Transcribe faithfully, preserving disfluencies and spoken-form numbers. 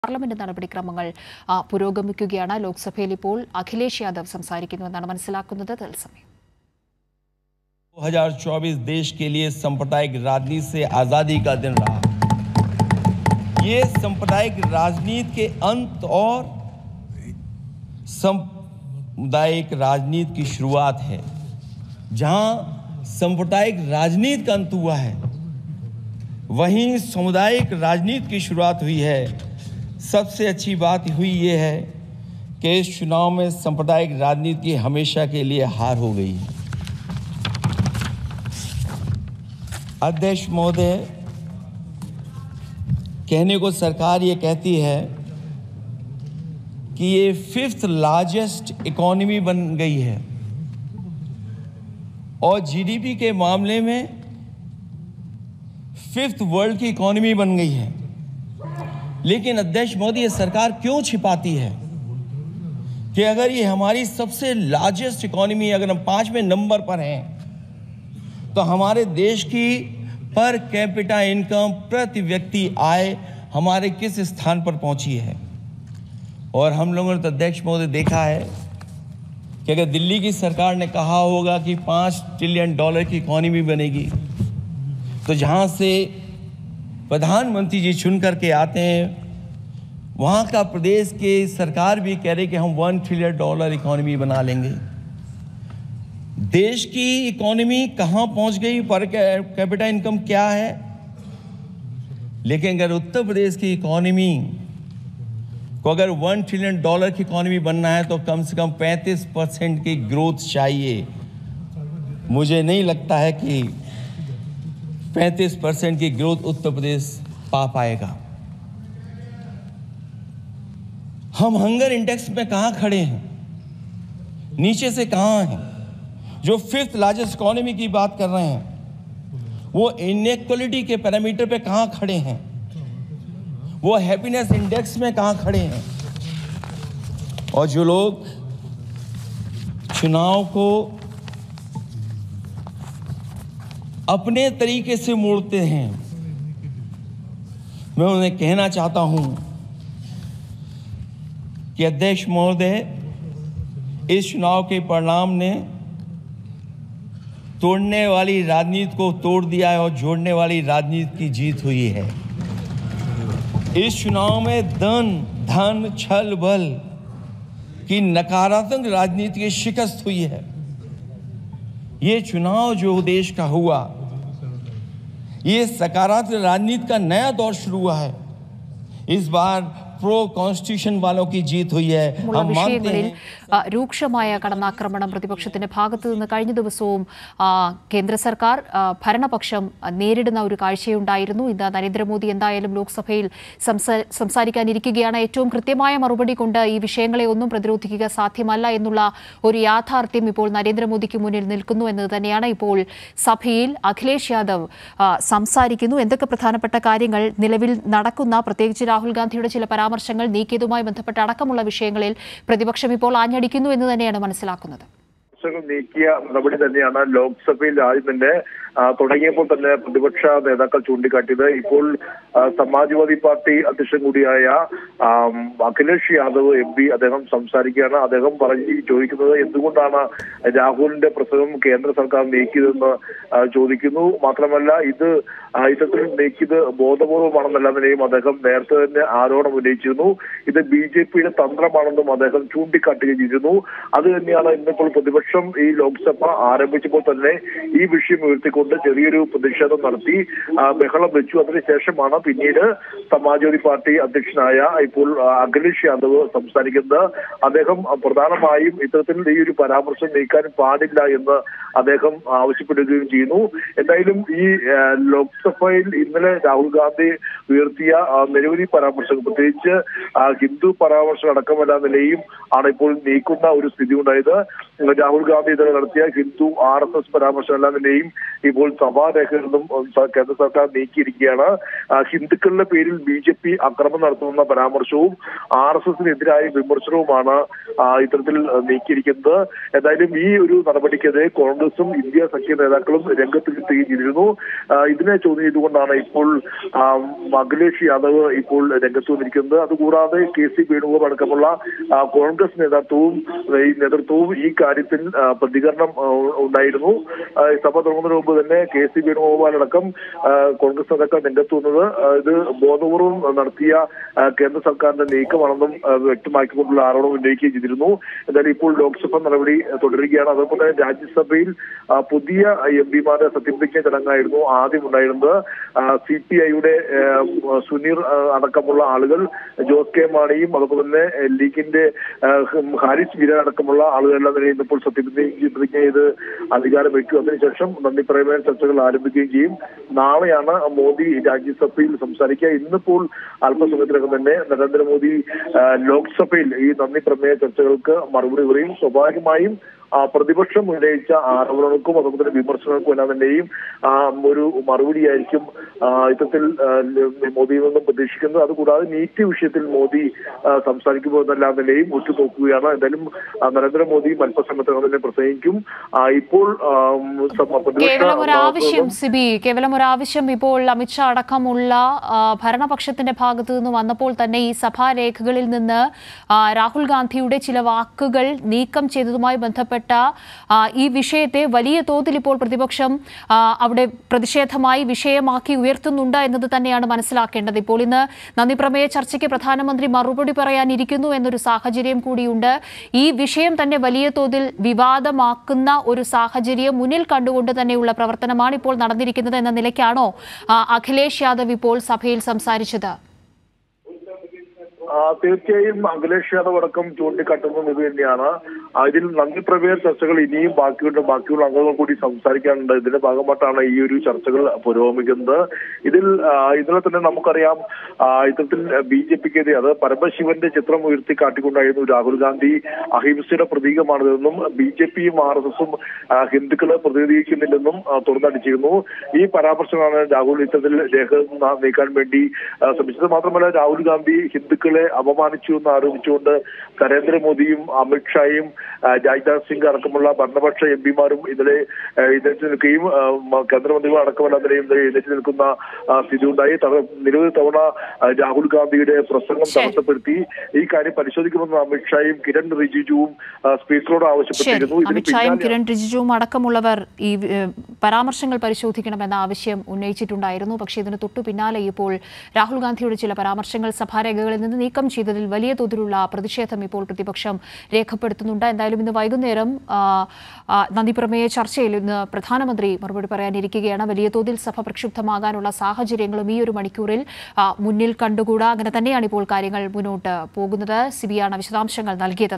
Parliament നടപടിക്രമങ്ങൾ പുരോഗമിക്കുകയാണ്. ലോക്സഭയിൽ ഇപ്പോൾ അഖിലേഷ് യാദവ് സംസാരിക്കുന്നുവെന്നാണ് മനസ്സിലാക്കുന്നത്. തത്സമയം दो हज़ार चौबीस देश के लिए सांप्रदायिक राजनीति से आजादी का दिन रहा। ये सांप्रदायिक राजनीति के अंत और सामुदायिक राजनीति की शुरुआत है। जहां सांप्रदायिक राजनीति का अंत हुआ है, वहीं सामुदायिक राजनीति की शुरुआत हुई है। सबसे अच्छी बात हुई ये है कि इस चुनाव में सांप्रदायिक राजनीति की हमेशा के लिए हार हो गई है। अध्यक्ष महोदय, कहने को सरकार ये कहती है कि ये फिफ्थ लार्जेस्ट इकोनॉमी बन गई है और जीडीपी के मामले में फिफ्थ वर्ल्ड की इकोनॉमी बन गई है। लेकिन अध्यक्ष मोदी, ये सरकार क्यों छिपाती है कि अगर ये हमारी सबसे लार्जेस्ट इकोनॉमी, अगर हम पांचवें नंबर पर हैं, तो हमारे देश की पर कैपिटा इनकम, प्रति व्यक्ति आय हमारे किस स्थान पर पहुंची है। और हम लोगों ने तो अध्यक्ष महोदय देखा है कि अगर दिल्ली की सरकार ने कहा होगा कि पाँच ट्रिलियन डॉलर की इकोनॉमी बनेगी, तो जहां से प्रधानमंत्री जी चुन करके आते हैं, वहाँ का प्रदेश की सरकार भी कह रही कि हम वन ट्रिलियन डॉलर इकोनॉमी बना लेंगे। देश की इकोनॉमी कहाँ पहुँच गई, पर कैपिटा इनकम क्या है। लेकिन अगर उत्तर प्रदेश की इकोनॉमी को अगर वन ट्रिलियन डॉलर की इकोनॉमी बनना है, तो कम से कम पैंतीस परसेंट की ग्रोथ चाहिए। मुझे नहीं लगता है कि पैंतीस परसेंट की ग्रोथ उत्तर प्रदेश पा पाएगा। हम हंगर इंडेक्स में कहाँ खड़े हैं, नीचे से कहाँ हैं। जो फिफ्थ लार्जेस्ट इकोनॉमी की बात कर रहे हैं, वो इनइक्वालिटी के पैरामीटर पे कहाँ खड़े हैं, वो हैप्पीनेस इंडेक्स में कहाँ खड़े हैं। और जो लोग चुनाव को अपने तरीके से मोड़ते हैं, मैं उन्हें कहना चाहता हूं कि अध्यक्ष महोदय, इस चुनाव के परिणाम ने तोड़ने वाली राजनीति को तोड़ दिया है और जोड़ने वाली राजनीति की जीत हुई है। इस चुनाव में धन धन छल बल की नकारात्मक राजनीति की शिकस्त हुई है। ये चुनाव जो देश का हुआ, ये सकारात्मक राजनीति का नया दौर शुरू हुआ है। इस बार പ്രോ കോൺസ്റ്റിറ്റ്യൂഷൻ വാലോ की जीत हुई है। हम मानते हैं രൂക്ഷമായ കടന്നാക്രമണം പ്രതിപക്ഷത്തിന്റെ ഭാഗത്തു നിന്ന് കഴിഞ്ഞ ദിവസവും കേന്ദ്ര സർക്കാർ ഭരണപക്ഷം നേരിടുന്ന ഒരു കാഴ്ചയുണ്ടായിരുന്നു. ഇന്ന് നരേന്ദ്രമോദി എന്തായാലും ലോക്സഭയിൽ സംസാരിക്കാനിരിക്കുകയാണ്. ഏറ്റവും കൃത്യമായ മറുപടി കൊണ്ട് ഈ വിഷയങ്ങളെ ഒന്നും പ്രതിരോധിക്കുക സാധ്യമല്ല എന്നുള്ള ഒരു യാഥാർത്ഥ്യം ഇപ്പോൾ നരേന്ദ്രമോദിക്ക് മുന്നിൽ നിൽക്കുന്നു എന്നത് തന്നെയാണ്. ഇപ്പോൾ സഭയിൽ അഖിലേഷ് യാദവ് സംസാരിക്കുന്നു. എന്തൊക്കെ പ്രധാനപ്പെട്ട കാര്യങ്ങൾ നിലവിൽ നടക്കുന്ന, പ്രത്യേകിച്ച് രാഹുൽ ഗാന്ധിയുടെ ചില പരാമർശങ്ങൾ നീക്കിയതുമായി ബന്ധപ്പെട്ട അടക്കമുള്ള വിഷയങ്ങളിൽ പ്രതിപക്ഷം ഇപ്പോൾ ആഞ്ഞടിക്കുന്നു എന്ന് തന്നെയാണ് മനസ്സിലാക്കുന്നത്. നീക്കിയ നടപടി തന്നെയാണ് ലോക്സഭയിൽ ആദ്യം തന്നെ തുടങ്ങിയപ്പോൾ തന്നെ പ്രതിപക്ഷ നേതാക്കൾ ചൂണ്ടിക്കാട്ടിയത്. ഇപ്പോൾ സമാജ്വാദി പാർട്ടി അധ്യക്ഷൻ കൂടിയായ അഖിലേഷ് യാദവ് എം പി അദ്ദേഹം സംസാരിക്കുകയാണ്. അദ്ദേഹം പറഞ്ഞ് ചോദിക്കുന്നത് എന്തുകൊണ്ടാണ് രാഹുലിന്റെ പ്രസംഗം കേന്ദ്ര സർക്കാർ നീക്കിയതെന്ന് ചോദിക്കുന്നു. മാത്രമല്ല, ഇത് ഇത്തരത്തിൽ നീക്കിയത് ബോധപൂർവമാണെന്നല്ല നിലയും അദ്ദേഹം നേരത്തെ തന്നെ ആരോപണം ഉന്നയിച്ചിരുന്നു. ഇത് ബി ജെ പിയുടെ തന്ത്രമാണെന്നും അദ്ദേഹം ചൂണ്ടിക്കാട്ടുകയും ചെയ്തിരുന്നു. അത് തന്നെയാണ് ഇന്നിപ്പോൾ പ്രതിപക്ഷം ഈ ലോക്സഭ ആരംഭിച്ചപ്പോൾ തന്നെ ഈ വിഷയം ഉയർത്തിക്കൊണ്ട് ചെറിയൊരു പ്രതിഷേധം നടത്തി ബഹളം വെച്ചു. അതിനുശേഷമാണ് പിന്നീട് സമാജ്വാദി പാർട്ടി അധ്യക്ഷനായ ഇപ്പോൾ അഖിലേഷ് യാദവ് സംസാരിക്കുന്നത്. അദ്ദേഹം പ്രധാനമായും ഇത്തരത്തിൽ ഈ ഒരു പരാമർശം നീക്കാൻ പാടില്ല എന്ന് അദ്ദേഹം ആവശ്യപ്പെടുകയും ചെയ്യുന്നു. എന്തായാലും ഈ ലോക്സഭയിൽ ഇന്നലെ രാഹുൽ ഗാന്ധി ഉയർത്തിയ നിരവധി പരാമർശങ്ങൾ, പ്രത്യേകിച്ച് ഹിന്ദു പരാമർശം അടക്കമല്ല നിലയും ആണ് ഇപ്പോൾ നീക്കുന്ന ഒരു സ്ഥിതി ഉണ്ടായത്. രാഹുൽ ഗാന്ധി ഇന്നലെ നടത്തിയ ഹിന്ദു ആർ എസ് എസ് പരാമർശം എല്ലാത്തിന്റെയും ഇപ്പോൾ സഭാരേഖയിൽ നിന്നും കേന്ദ്ര സർക്കാർ നീക്കിയിരിക്കുകയാണ്. ഹിന്ദുക്കളുടെ പേരിൽ ബി ജെ പി അക്രമം നടത്തുന്ന പരാമർശവും ആർ എസ് എസിനെതിരായ വിമർശനവുമാണ് ഇത്തരത്തിൽ നീക്കിയിരിക്കുന്നത്. എന്തായാലും ഈ ഒരു നടപടിക്കെതിരെ കോൺഗ്രസും ഇന്ത്യ സഖ്യ നേതാക്കളും രംഗത്തെത്തുകയും ചെയ്തിരുന്നു. ഇതിനെ ചോദ്യം ചെയ്തുകൊണ്ടാണ് ഇപ്പോൾ അഖിലേഷ് യാദവ് ഇപ്പോൾ രംഗത്ത് വന്നിരിക്കുന്നത്. അതുകൂടാതെ കെ സി വേണുഗോപാൽ അടക്കമുള്ള കോൺഗ്രസ് നേതൃത്വവും ഈ നേതൃത്വവും ഈ കാര്യത്തിൽ പ്രതികരണം ഉണ്ടായിരുന്നു. സഭ തുടങ്ങുന്നതിന് മുമ്പ് തന്നെ കെ സി വേണുഗോപാൽ അടക്കം കോൺഗ്രസ് നേതാക്കൾ രംഗത്ത് വന്നത് ഇത് ബോധപൂർവം നടത്തിയ കേന്ദ്ര സർക്കാരിന്റെ നീക്കമാണെന്നും വ്യക്തമാക്കിക്കൊണ്ടുള്ള ആരോപണം ഉന്നയിക്കുകയും ചെയ്തിരുന്നു. എന്തായാലും ഇപ്പോൾ ലോക്സഭ നടപടി തുടരുകയാണ്. അതേപോലെ തന്നെ രാജ്യസഭയിൽ പുതിയ എം പിമാരുടെ സത്യപ്രതിജ്ഞ ചടങ്ങായിരുന്നു ആദ്യം ഉണ്ടായിരുന്നത്. സി പി ഐയുടെ സുനീർ അടക്കമുള്ള ആളുകൾ, ജോസ് കെ മാണിയും അതുപോലെ തന്നെ ലീഗിന്റെ ഹാരിസ് വീരൻ അടക്കമുള്ള ആളുകളെല്ലാം തന്നെ ഇന്നിപ്പോൾ സത്യപ്രതിജ്ഞ ചെയ്ത് അധികാരം വയ്ക്കും. അതിനുശേഷം നന്ദി പ്രമേയ ചർച്ചകൾ ആരംഭിക്കുകയും ചെയ്യും. നാളെയാണ് മോദി രാജ്യസഭയിൽ സംസാരിക്കുക. ഇന്നിപ്പോൾ അല്പസമയത്തിനകം തന്നെ നരേന്ദ്രമോദി ലോക്സഭയിൽ ഈ നന്ദി പ്രമേയ ചർച്ചകൾക്ക് മറുപടി പറയും. സ്വാഭാവികമായും പ്രതിപക്ഷം ഉന്നയിച്ച ആരോപണങ്ങൾക്കും അതുപോലെ തന്നെ വിമർശനങ്ങൾക്കും എല്ലാം തന്നെയും ഒരു മറുപടിയായിരിക്കും ഇത്തരത്തിൽ മോദിയിൽ നിന്നും പ്രതീക്ഷിക്കുന്നത്. അതുകൂടാതെ നീറ്റ് വിഷയത്തിൽ മോദി സംസാരിക്കുമ്പോൾ എന്നെല്ലാം തന്നെയും ഉറ്റുനോക്കുകയാണ്. എന്തായാലും നരേന്ദ്രമോദിയും അല്പസമയത്തിനകം തന്നെ പ്രസംഗിക്കും. ഇപ്പോൾ കേവലം ഒരു ആവശ്യം സിബി കേവലം ഒരു ആവശ്യം ഇപ്പോൾ അമിത്ഷാ അടക്കമുള്ള ഭരണപക്ഷത്തിന്റെ ഭാഗത്തു നിന്ന് വന്നപ്പോൾ തന്നെ ഈ സഭാരേഖകളിൽ നിന്ന് രാഹുൽ ഗാന്ധിയുടെ ചില വാക്കുകൾ നീക്കം ചെയ്തതുമായി ബന്ധപ്പെട്ട് ഈ വിഷയത്തെ വലിയ തോതിൽ ഇപ്പോൾ പ്രതിപക്ഷം അവിടെ പ്രതിഷേധമായി വിഷയമാക്കി ഉയർത്തുന്നുണ്ട് എന്നത് തന്നെയാണ് മനസ്സിലാക്കേണ്ടത്. ഇപ്പോൾ ഇന്ന് നന്ദി പ്രമേയ ചർച്ചയ്ക്ക് പ്രധാനമന്ത്രി മറുപടി പറയാനിരിക്കുന്നു എന്നൊരു സാഹചര്യം കൂടിയുണ്ട്. ഈ വിഷയം തന്നെ വലിയ തോതിൽ വിവാദമാക്കുന്ന ഒരു സാഹചര്യം മുന്നിൽ കണ്ടുകൊണ്ട് തന്നെയുള്ള പ്രവർത്തനമാണ് ഇപ്പോൾ നടന്നിരിക്കുന്നത് എന്ന നിലയ്ക്കാണോ അഖിലേഷ് യാദവ് ഇപ്പോൾ സഭയിൽ സംസാരിച്ചത്? തീർച്ചയായും അഖിലേഷ് യാദവ് അടക്കം ചൂണ്ടിക്കാട്ടുന്നത് ഇത് തന്നെയാണ്. ഇതിൽ നന്ദി പ്രമേയ ചർച്ചകൾ ഇനിയും ബാക്കിയുണ്ട്. ബാക്കിയുള്ള അംഗങ്ങൾ കൂടി സംസാരിക്കാനുണ്ട്. ഇതിന്റെ ഭാഗമായിട്ടാണ് ഈ ഒരു ചർച്ചകൾ പുരോഗമിക്കുന്നത്. ഇതിൽ ഇന്നലെ തന്നെ നമുക്കറിയാം ഇത്തരത്തിൽ ബി ജെ പിക്കെതിരെ അത് പരമശിവന്റെ ചിത്രം ഉയർത്തി കാട്ടിക്കൊണ്ടായിരുന്നു രാഹുൽ ഗാന്ധി അഹിംസയുടെ പ്രതീകമാണിതെന്നും ബി ജെ പിയും ആർ എസ് എസും ഹിന്ദുക്കളെ പ്രതിനിധീകരിക്കുന്നില്ലെന്നും തുറന്നടിച്ചിരുന്നു. ഈ പരാമർശമാണ് രാഹുൽ ഇത്തരത്തിൽ രേഖ നീക്കാൻ വേണ്ടി ശ്രമിച്ചത്. മാത്രമല്ല രാഹുൽ ഗാന്ധി ഹിന്ദുക്കളെ അപമാനിച്ചു എന്ന് ആരോപിച്ചുകൊണ്ട് നരേന്ദ്രമോദിയും അമിത്ഷായും രാജ്നാഥ് സിംഗ് അടക്കമുള്ള ഭരണപക്ഷ എം പിമാരും ഇന്നലെ എഴുന്നേറ്റ് നിൽക്കുകയും കേന്ദ്രമന്ത്രികൾ അടക്കമല്ലാതെയും എഴുന്നേറ്റ് നിൽക്കുന്ന സ്ഥിതി ഉണ്ടായി. നിരവധി തവണ രാഹുൽ ഗാന്ധിയുടെ പ്രസംഗം തടസ്സപ്പെടുത്തി. ഈ കാര്യം പരിശോധിക്കുമെന്ന് അമിത്ഷായും കിരൺ റിജിജുവും സ്പീക്കറോട് ആവശ്യപ്പെട്ടിരുന്നു. അമിത്ഷായും കിരൺ റിജിജുവും അടക്കമുള്ളവർ ഈ പരാമർശങ്ങൾ പരിശോധിക്കണമെന്ന ആവശ്യം ഉന്നയിച്ചിട്ടുണ്ടായിരുന്നു. പക്ഷേ ഇതിന് തൊട്ടു പിന്നാലെ ഇപ്പോൾ രാഹുൽ ഗാന്ധിയുടെ ചില പരാമർശങ്ങൾ സഭാരേഖകളിൽ നിന്ന് നീക്കം ചെയ്തതിൽ വലിയ തോതിലുള്ള പ്രതിഷേധം ഇപ്പോൾ പ്രതിപക്ഷം രേഖപ്പെടുത്തുന്നുണ്ട്. എന്തായാലും ഇന്ന് വൈകുന്നേരം നന്ദി പ്രമേയ ചർച്ചയിൽ ഇന്ന് പ്രധാനമന്ത്രി മറുപടി പറയാനിരിക്കുകയാണ്. വലിയ തോതിൽ സഭ പ്രക്ഷുബ്ധമാകാനുള്ള സാഹചര്യങ്ങളും ഈ ഒരു മണിക്കൂറിൽ മുന്നിൽ കണ്ടുകൂടാ. അങ്ങനെ തന്നെയാണ് ഇപ്പോൾ കാര്യങ്ങൾ മുന്നോട്ട് പോകുന്നത്. സിബിയാണ് വിശദാംശങ്ങൾ നൽകിയത്.